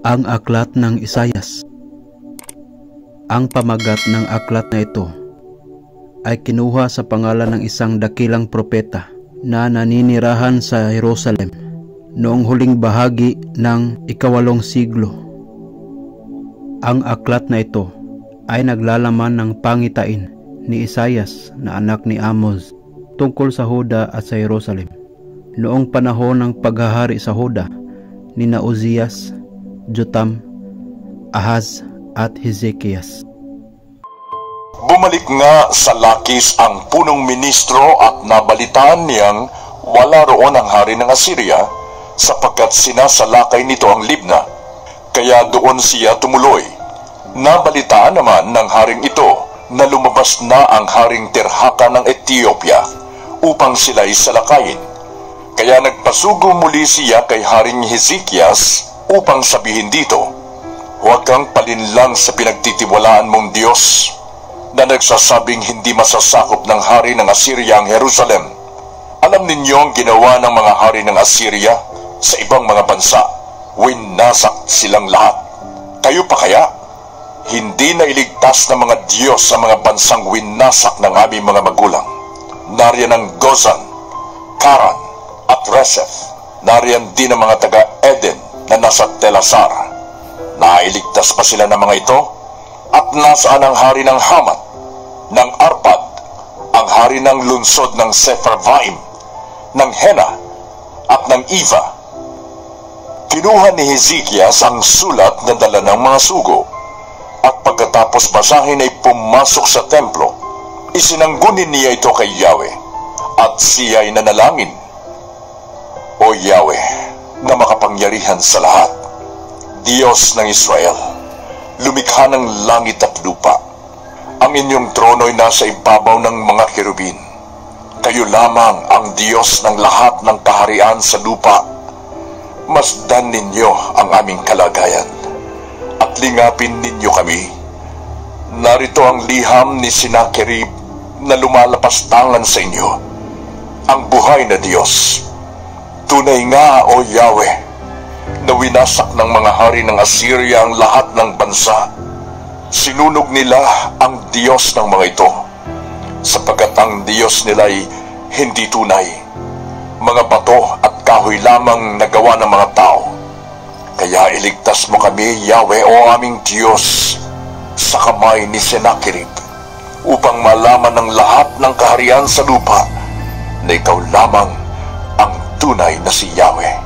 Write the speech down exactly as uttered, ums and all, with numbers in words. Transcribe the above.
Ang aklat ng Isayas. Ang pamagat ng aklat na ito ay kinuha sa pangalan ng isang dakilang propeta na naninirahan sa Jerusalem noong huling bahagi ng ikawalong siglo. Ang aklat na ito ay naglalaman ng pangitain ni Isayas na anak ni Amoz tungkol sa Huda at sa Jerusalem noong panahon ng paghahari sa Huda ni Uzias, Jotam, Ahaz at Hezekias. Bumalik nga sa Lakis ang punong ministro at nabalitaan niyang wala roon ang hari ng Assyria sapagkat sinasalakay nito ang Libna, kaya doon siya tumuloy. Nabalitaan naman ng haring ito na lumabas na ang haring Tirhaka ng Ethiopia upang sila'y salakayin. Kaya nagpasugo muli siya kay haring Hezekias upang sabihin dito, huwag kang palinlang sa pinagtitiwalaan mong Diyos na nagsasabing hindi masasakop ng hari ng Assyria ang Jerusalem. Alam ninyo ang ginawa ng mga hari ng Assyria sa ibang mga bansa. Winasak silang lahat. Kayo pa kaya? Hindi na iligtas ng mga Diyos sa mga bansang winasak ng aming mga magulang. Nariyan ang Gozan, Karan at Resef. Nariyan din ang mga taga-Eden na nasa Telasar. Nailigtas pa sila ng mga ito? At nasaan ang hari ng Hamat, ng Arpad, ang hari ng lungsod ng Sepharvaim, ng Hena, at ng Iva? Kinuha ni Hezekias ang sulat na dala ng mga sugo, at pagkatapos basahin ay pumasok sa templo. Isinanggunin niya ito kay Yahweh, at siya ay nanalangin, O Yahweh, na makapangyarihan sa lahat, Diyos ng Israel, lumikha ng langit at lupa. Ang inyong trono ay nasa ibabaw ng mga kerubin. Kayo lamang ang Diyos ng lahat ng kaharian sa lupa. Masdan ninyo ang aming kalagayan at lingapin ninyo kami. Narito ang liham ni Sennacherib na lumalapastangan sa inyo, ang buhay na Diyos. Tunay nga, O Yahweh, na winasak ng mga hari ng Assyria ang lahat ng bansa. Sinunog nila ang Diyos ng mga ito, sapagkat ang Diyos nila ay hindi tunay. Mga bato at kahoy lamang nagawa ng mga tao. Kaya iligtas mo kami, Yahweh, o aming Diyos, sa kamay ni Sennacherib, upang malaman ng lahat ng kaharian sa lupa na ikaw lamang ang tunay na si Yahweh.